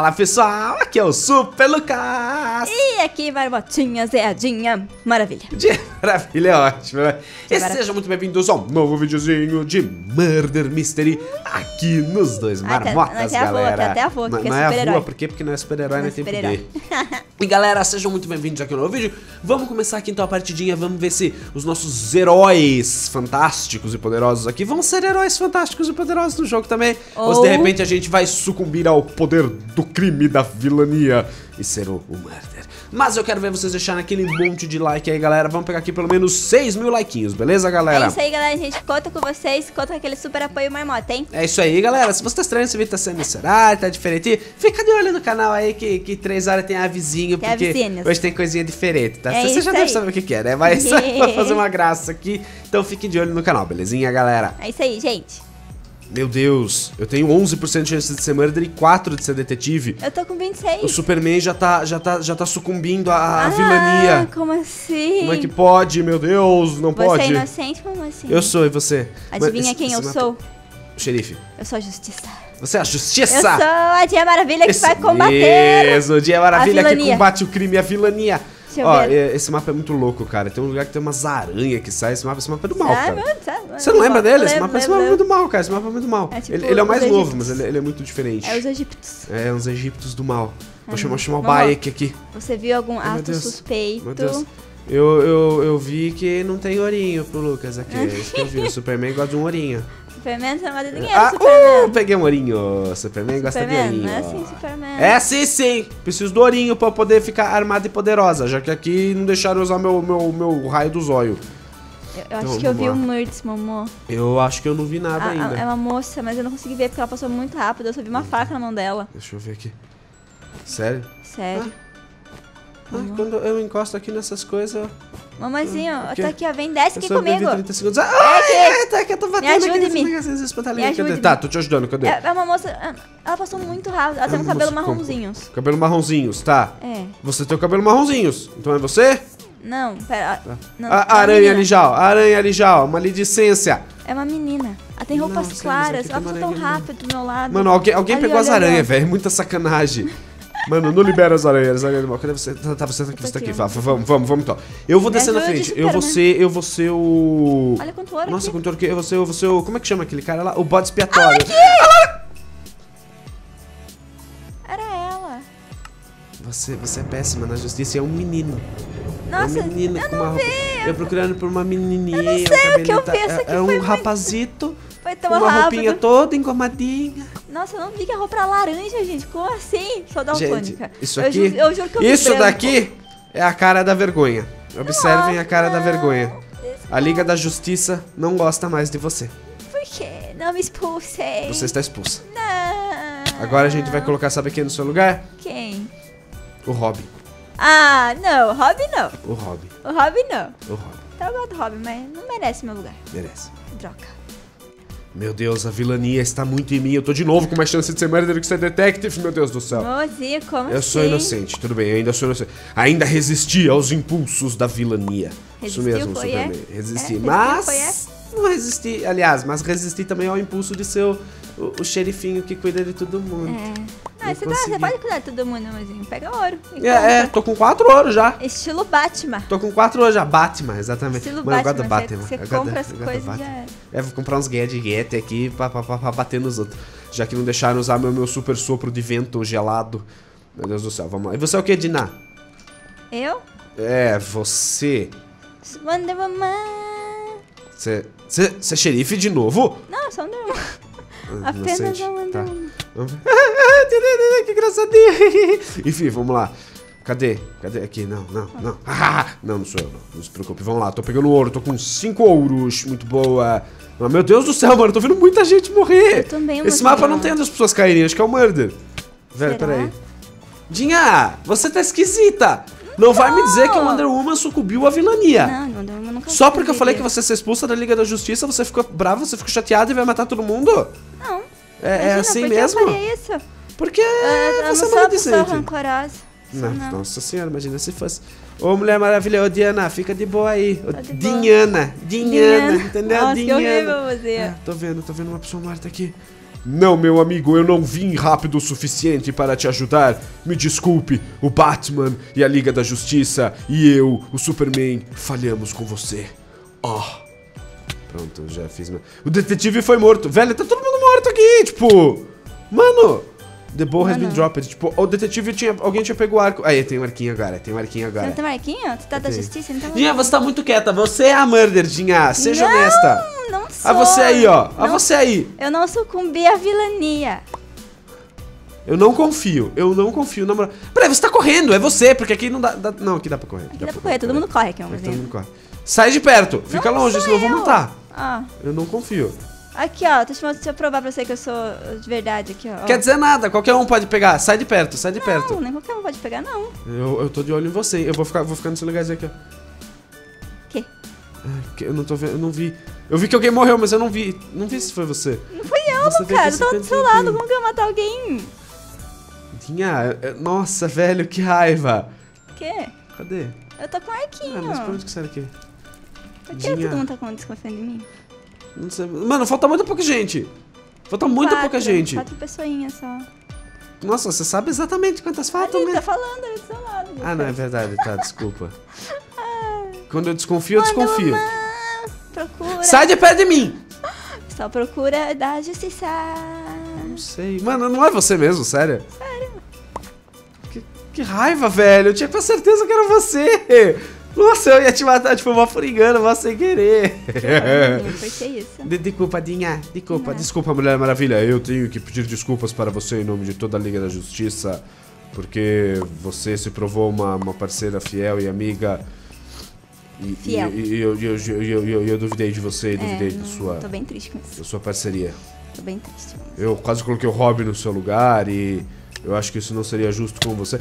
Fala pessoal, aqui é o Super Lucas. E aqui, Marmotinha, Zeadinha, maravilha. Maravilha, é ótimo, né? E sejam muito bem-vindos ao novo videozinho de Murder Mystery aqui nos dois Marmotas, galera. Até a avó, que é não é a super-herói. avó, por quê? Porque não é super-herói, não é tempo de. E galera, sejam muito bem-vindos aqui ao novo vídeo. Vamos começar aqui então a partidinha, vamos ver se os nossos heróis fantásticos e poderosos aqui vão ser heróis fantásticos e poderosos no jogo também. Ou se de repente a gente vai sucumbir ao poder do crime, da vilania e ser o Murder. Mas eu quero ver vocês deixarem aquele monte de like aí, galera. Vamos pegar aqui pelo menos 6 mil likeinhos, beleza, galera? É isso aí, galera. A gente conta com vocês, conta com aquele super apoio Marmota, hein? É isso aí, galera. Se você tá estranho, esse vídeo tá sendo encerrado, tá diferente, fica de olho no canal aí que 3 horas tem avisinho, tem porque avizinhos. hoje tem coisinha diferente, tá? É Você já aí. deve saber o que é, né? Mas vai fazer uma graça aqui, então fique de olho no canal, belezinha, galera? É isso aí, gente. Meu Deus, eu tenho 11% de chance de ser Murder e 4% de ser detetive. Eu tô com 26. O Superman já tá sucumbindo à vilania. Como assim? Como é que pode, meu Deus? Não pode. Você é inocente, como assim? Eu sou, e você? Adivinha Mas quem eu esse sou? O xerife. Eu sou a justiça. Você é a justiça? Eu sou a Dia Maravilha que Esse vai combater mesmo, Dia Maravilha a que vilania. combate o crime e a vilania. Deixa eu Ó, ver. esse mapa é muito louco, cara. Tem um lugar que tem umas aranhas que saem. Esse mapa é do mal, cara. Sabe? Você não lembra dele? Esse mapa é Lembro. muito mal, cara. Esse mapa é muito mal. É tipo Ele é o mais os novo, egípcios. mas ele é muito diferente. É os egípcios. É, uns egípcios do mal. Vou chamar o Vamos. Bayek aqui. Você viu algum Ai, meu ato Deus. suspeito? Meu Deus. Eu vi que não tem ourinho pro Lucas aqui. É isso que eu vi. O Superman gosta de um ourinho. Superman, você não gosta de ninguém, Ah, Superman. peguei um ourinho. Superman gosta de Superman, ourinho. não é assim, Superman. É sim. Preciso do ourinho pra eu poder ficar armada e poderosa. Já que aqui não deixaram eu usar meu raio do zóio. Eu Então, acho que eu vi vamos o lá. Murds, Momô. Eu acho que eu não vi nada ainda. É uma moça, mas eu não consegui ver porque ela passou muito rápido. Eu só vi uma faca na mão dela. Deixa eu ver aqui. Sério? Sério. Quando eu encosto aqui nessas coisas... Mamãezinho, o quê? tá aqui, ó. Vem, desce Eu aqui só bebi comigo. 30 segundos. Ai, tá que eu tô batendo aqui ajude-me. nesses negocinhos, esses pantalinhos. Me Cadê? ajude-me. Tá, tô te ajudando, cadê? É uma moça. Ela passou muito rápido. Ela tem um cabelo Moça, como? marronzinhos. Cabelo marronzinhos, tá. É. Você tem o cabelo marronzinhos. Então é você? Não, pera. Não, A é uma aranha menina. ali já, ó. Aranha ali já, ó. Uma maledicência. É uma menina. Ela tem Não, roupas sei, mas claras. aqui Ela tem uma passou tão aranha, rápido do meu lado. Mano, alguém Ali, pegou as olha ali, ó. aranhas, velho. Muita sacanagem. Mano, não libera as aranhas, animal. Cadê você? Tá, você tá aqui, tô você tá aqui, aqui. ó. Vamos então. Eu vou Me descer na ajude, frente. Superman. Eu vou ser o... Olha quanto ouro Nossa, aqui. quanto ouro que... Eu vou ser o... Como é que chama aquele cara lá? O bode expiatório. Era ela. Você é péssima na justiça. É um menino. Nossa, É um menino eu com não uma roupa. vi. Eu procurando por uma menininha. Eu não sei o que eu cabelinho fiz, isso aqui É um foi muito- rapazito. Foi Com tão uma rápido. roupinha toda engomadinha. Nossa, eu não vi que a roupa era laranja, gente. Como assim? Sou Gente, daltônica. isso Eu aqui... eu juro que eu vi Isso branco. daqui é a cara da vergonha. Observem a cara da Não, vergonha. desculpa. A Liga da Justiça não gosta mais de você. Por quê? Não me expulsem. Você está expulsa. Não. Agora a gente vai colocar, sabe quem no seu lugar? Quem? O Robin. Ah, não. Robin não. O Robin. O Robin não. O Robin. Então eu gosto do Robin, mas não merece meu lugar. Merece. Droga. Meu Deus, a vilania está muito em mim. Eu tô de novo com mais chance de ser murder que ser detective, meu Deus do céu. Mozinho, como Eu sou assim? inocente, tudo bem, eu ainda sou inocente. Ainda resisti aos impulsos da vilania. Isso Resistiu, mesmo, foi, Superman. é? Resisti, É, mas... resistiu, Não resisti, aliás, mas resisti também ao impulso de ser o xerifinho que cuida de todo mundo. Não, Eu você consegui. pode cuidar de todo mundo, mozinho. Pega ouro. e compra. Tô com 4 ouros já. Estilo Batman. Tô com 4 ouros já. Batman, exatamente. Estilo Mano, eu gosto do Batman. Batman. Você Eu gosto compra do- as eu gosto do coisas e Batman. já era. É, vou comprar uns gadgets aqui pra bater nos outros. Já que não deixaram usar meu super sopro de vento gelado. Meu Deus do céu, vamos lá. E você é o que, Diná? Eu? É, você. Wonder Woman. Você é xerife de novo? Não, só Wonder Woman. Ah, Apenas inocente. a Wonder Tá. Woman. Vamos ver. Que engraçadinho. Enfim, vamos lá. Cadê? Aqui, não. Não sou eu, não. Não se preocupe, vamos lá. Tô pegando ouro, tô com 5 ouros. Muito boa. Ah, meu Deus do céu, mano, tô vendo muita gente morrer. Eu também, Esse mozinho. mapa não tem onde as pessoas caírem, acho que é o Murder. Velho, Será? peraí. Dinha, você tá esquisita. Não vai me dizer que o Wonder Woman sucumbiu à vilania. Não, Wonder Woman nunca Só porque eu falei que sobreviveria. você ia ser expulsa da Liga da Justiça, você ficou bravo, você ficou chateado e vai matar todo mundo? Não. É Imagina, assim por que mesmo? eu faria isso? Porque Eu não você é sou uma pessoa maledicente. rancorosa. Não, Não. nossa senhora, imagina se fosse. Ô, Mulher Maravilha, ô Diana, fica de boa aí. Ô, Tá de boa. Dinhana, entendeu? Nossa, que Dinhana. horrível você. Ah, tô vendo uma pessoa morta aqui. Não, meu amigo, eu não vim rápido o suficiente para te ajudar. Me desculpe, o Batman e a Liga da Justiça e eu, o Superman, falhamos com você. Pronto, já fiz meu... O detetive foi morto. Velho, tá todo mundo morto aqui, tipo... Mano... The ball has been dropped. Tipo, o detetive tinha... Alguém tinha pego o arco. Aí, tem um arquinho agora, Você não tem marquinho? Tu tá da justiça? Então... Dinha, você tá muito quieta. Você é a Murder, Dinha. Seja honesta. Não sou. Você aí, ó. Você aí. Eu não sucumbi à vilania. Eu não confio na moral. Peraí, você tá correndo, é você, porque aqui não dá... Não, aqui dá pra correr. Aqui dá pra correr, todo mundo corre aqui, vamos ver. Todo mundo corre. Sai de perto, fica longe, senão eu vou matar. Eu não confio. Aqui, ó, deixa eu provar pra você que eu sou de verdade aqui, ó. Quer dizer nada, qualquer um pode pegar. Sai de perto, sai de perto. Não, nem qualquer um pode pegar, não. Eu tô de olho em você. Eu vou ficar nesse lugarzinho aqui, ó. Que? Eu não tô vendo, eu não vi. Eu vi que alguém morreu, mas eu não vi. Não vi se foi você. Não fui eu, cara. Eu tava do seu lado. Como que eu ia matar alguém? Dinha, nossa, velho, que raiva. Que? Cadê? Eu tô com arquinho. Mas por onde que sai aqui? Por que todo mundo tá desconfiando de mim? Não sei. Mano, falta muito pouca gente. Falta muito pouca gente. 4 pessoinhas só. Nossa, você sabe exatamente quantas faltam, Ali, né? tá falando ali do seu lado. Não, é verdade, tá, desculpa. Quando eu desconfio, eu desconfio. Procura. Sai de perto de mim! Estou à procura da justiça. Não sei. Mano, não é você mesmo, sério? Sério. Que raiva, velho. Eu tinha com certeza que era você. Nossa, eu ia te matar, tipo, uma furigana, mas sem querer. Por que isso? Desculpa, Dinha. Desculpa, Mulher Maravilha. Eu tenho que pedir desculpas para você em nome de toda a Liga da Justiça, porque você se provou uma parceira fiel e amiga. Fiel. E eu duvidei de você e duvidei da sua... Tô bem triste com isso. Da sua parceria. Tô bem triste. Eu quase coloquei o Robin no seu lugar e eu acho que isso não seria justo com você.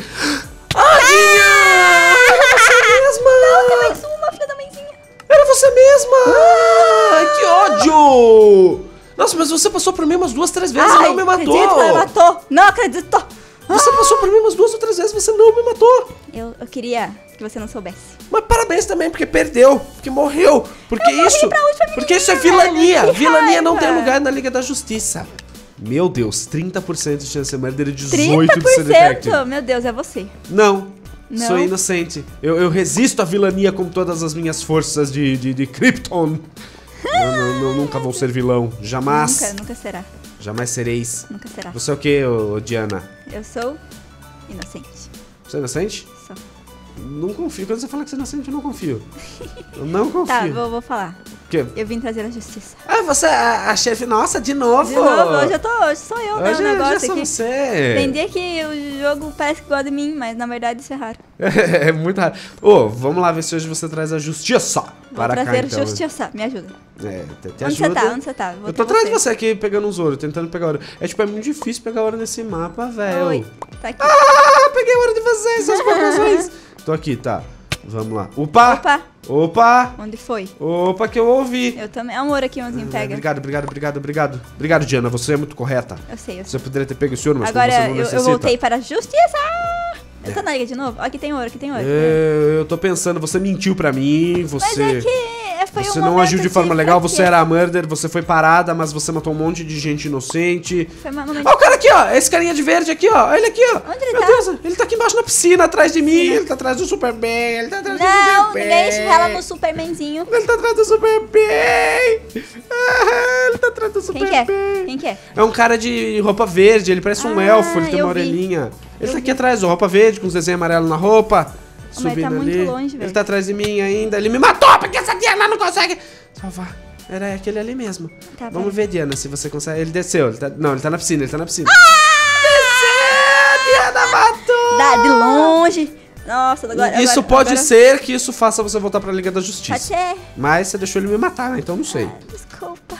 Não, tem mais uma, filha da mãezinha. Era você mesma! Que ódio! Nossa, mas você passou por mim umas 2, 3 vezes e não me matou! Acredito, ela matou! Não acredito! Você passou por mim umas 2 ou 3 vezes e você não me matou! Eu queria que você não soubesse. Mas parabéns também, porque perdeu, porque morreu, porque porque isso é vilania! Velho, Vilania não tem raiva. lugar na Liga da Justiça. Meu Deus, 30% de chance de ser murder e 18% 30%? de ser detective. Meu Deus, é você. Não. Não? Sou inocente. Eu resisto à vilania com todas as minhas forças de Krypton. Nunca vou ser vilão. Jamais. Nunca será. Jamais sereis. Nunca será. Você é o que, Diana? Eu sou inocente. Você é inocente? Sou. Não confio. Quando você fala que você é inocente, eu não confio. Eu não confio. Tá, vou falar. O quê? Eu vim trazer a justiça. Você é a chefe. Nossa, de novo. De novo, hoje sou eu, né? O negócio já sou aqui. você. Entendi que o jogo parece que gosta de mim, mas na verdade isso é raro. É muito raro. Vamos lá ver se hoje você traz a justiça. Vou trazer justiça, me ajuda. Te Onde ajuda. Onde você tá? Eu tô atrás de você aqui pegando uns ouro, tentando pegar ouro. É muito difícil pegar ouro nesse mapa, velho. Oi, tá aqui. Peguei ouro de vocês, suas conclusões. Tô aqui, tá. Vamos lá. Opa! Onde foi? Opa, que eu ouvi. Eu também. É um ouro aqui, umzinho pega. Obrigado. Obrigado, Diana, você é muito correta. Eu sei. Você poderia ter pego esse ouro, mas agora como você não necessita. Eu voltei para a justiça. Eu tô na liga de novo? Ó, aqui tem ouro. Eu tô pensando, você mentiu pra mim, você... Mas é que foi você um não agiu de forma legal, fraqueza. você era a murder, você foi parada, mas você matou um monte de gente inocente. Foi uma momento... Ó, o cara aqui, ó, esse carinha de verde aqui, ó, ele aqui, ó. Onde ele Meu tá? Deus, ele tá aqui embaixo na piscina, atrás de mim, ele tá atrás do Superman, ele tá atrás do Não, Superman. ninguém rela no Supermanzinho. Ele tá atrás do Superman. Ele tá atrás do Superman. Quem que é? É um cara de roupa verde, ele parece um elfo, ele tem uma eu vi. orelhinha. Ele tá aqui atrás, ó, roupa verde, com os desenhos amarelos na roupa. Mas ele tá Subindo muito ali. longe, velho. Ele tá atrás de mim ainda. Ele me matou porque essa Diana não consegue salvar. Era aquele ali mesmo. Tá, Vamos vai. ver, Diana, se você consegue. Ele desceu. Não, ele tá na piscina, Desceu! Diana matou! Dá de longe. Nossa, agora... Isso pode ser que isso faça você voltar pra Liga da Pode Justiça. ser. Mas você deixou ele me matar, né? Então não sei. Desculpa.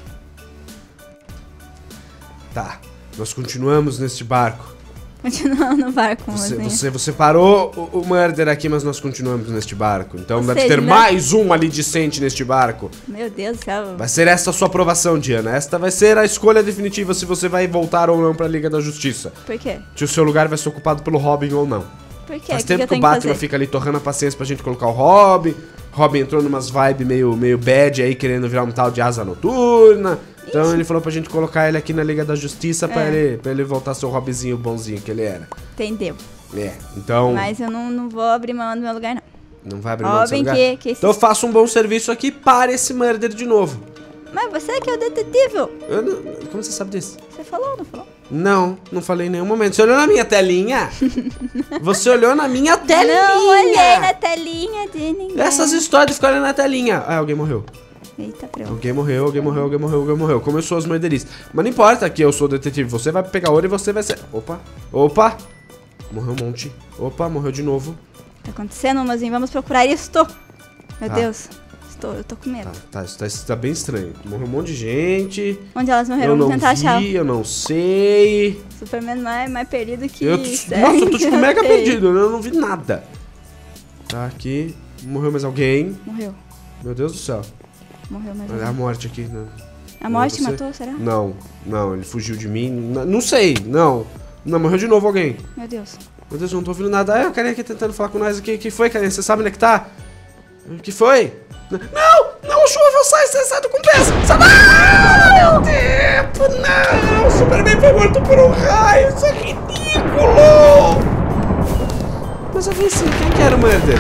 Tá. Nós continuamos neste barco. Continuando no barco, mozinho. Você parou o murder aqui, mas nós continuamos neste barco. Então Ou deve seja, ter né? mais um ali decente neste barco. Meu Deus do céu. Vai ser essa a sua aprovação, Diana. Esta vai ser a escolha definitiva se você vai voltar ou não pra Liga da Justiça. Por quê? Se o seu lugar vai ser ocupado pelo Robin ou não. Por quê? Faz Que tempo eu que o tenho Batman fazer? fica ali torrando a paciência pra gente colocar o Robin. Robin entrou numas vibes meio bad aí, querendo virar um tal de asa noturna. Então ele falou pra gente colocar ele aqui na Liga da Justiça pra ele voltar a ser o Robinzinho bonzinho que ele era. Entendeu. Então... Mas eu não vou abrir mão do meu lugar, não. Não vai abrir mão do seu lugar? Então eu faço um bom serviço aqui para esse murder de novo. Mas você que é o detetive. Como você sabe disso? Você falou, não falou? Não falei em nenhum momento. Você olhou na minha telinha? Você olhou na minha telinha? Não olhei na telinha de ninguém. Essas histórias de ficar olhando na telinha. Ah, alguém morreu. Eita, pronto. Alguém morreu. Começou as murderistas. Mas não importa que eu sou o detetive. Você vai pegar ouro e você vai ser... Opa. Morreu um monte. Opa, morreu de novo. Tá acontecendo, mozinho? Vamos procurar isto. Meu Deus. Eu tô com medo. Isso tá bem estranho. Morreu um monte de gente. Onde elas morreram? Vamos tentar achar. Eu não sei. Superman mais perdido que isso. Nossa, eu tô tipo mega perdido. Eu não vi nada. Tá aqui. Morreu mais alguém. Morreu. Meu Deus do céu. Morreu mais alguém. A morte aqui. Né? A morte matou, será? Não, ele fugiu de mim. Não sei, não. Não, morreu de novo alguém. Meu Deus. Meu Deus, eu não tô ouvindo nada. A Carinha aqui tentando falar com nós aqui. O que foi, Carinha? Você sabe onde é que tá? O que foi? Não, chuva, sai do compensa. Meu tempo, não. Superman foi morto por um raio. Isso é ridículo. Mas eu vi sim, quem que era o murder?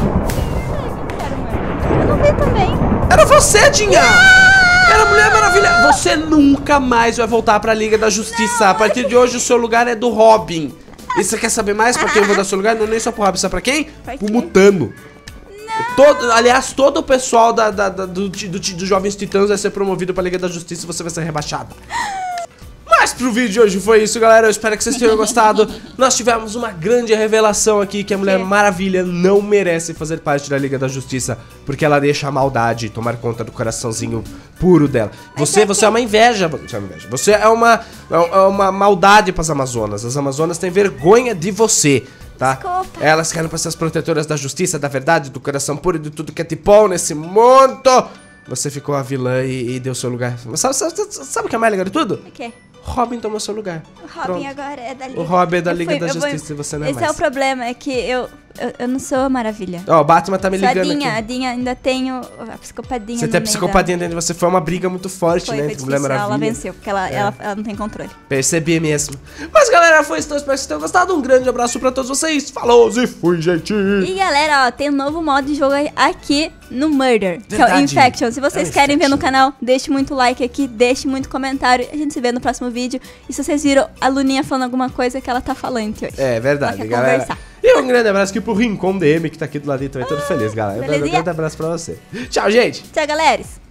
Eu não vi também. Era você, Dinha. Era a Mulher Maravilha. Você nunca mais vai voltar pra Liga da Justiça. A partir de hoje o seu lugar é do Robin. E você quer saber mais pra quem eu vou dar seu lugar? Não, nem só pro Robin, sabe pra quem? Pro Mutano. Todo o pessoal dos Jovens Titãs vai ser promovido pra Liga da Justiça e você vai ser rebaixada. Mas pro vídeo de hoje foi isso, galera. Eu espero que vocês tenham gostado. Nós tivemos uma grande revelação aqui que a Mulher Maravilha não merece fazer parte da Liga da Justiça, porque ela deixa a maldade tomar conta do coraçãozinho puro dela. Você é uma inveja. Você é uma maldade pras Amazonas. As Amazonas têm vergonha de você. Tá? Desculpa. Elas querem ser as protetoras da justiça, da verdade, do coração puro e de tudo que é tipão nesse mundo. Você ficou a vilã e deu seu lugar. Mas sabe o que é mais legal de tudo? O quê? Robin tomou seu lugar. O Robin agora é da Liga. O Robin é da Liga da Justiça e você não é mais. Esse é o problema, é que eu não sou a Maravilha. Ó, o Batman tá me ligando aqui. A Dinha ainda tem a psicopadinha. Você tem a psicopadinha dentro de você. Foi uma briga muito forte, né? Entre Mulher Maravilha. Ela venceu, porque ela não tem controle. Percebi mesmo. Mas, galera, foi isso. Então, espero que vocês tenham gostado. Um grande abraço pra todos vocês. Falou e fui, gente. E, galera, ó, tem um novo modo de jogo aqui no Murder, que é o Infection. Se vocês querem ver no canal, deixe muito like aqui, deixe muito comentário. A gente se vê no próximo vídeo. E se vocês viram a Luninha falando alguma coisa que ela tá falando hoje. É verdade, ela quer galera. Conversar. E um grande abraço aqui pro Rincon DM, que tá aqui do ladinho também, todo feliz, galera. Um grande abraço pra você. Tchau, gente. Tchau, galera.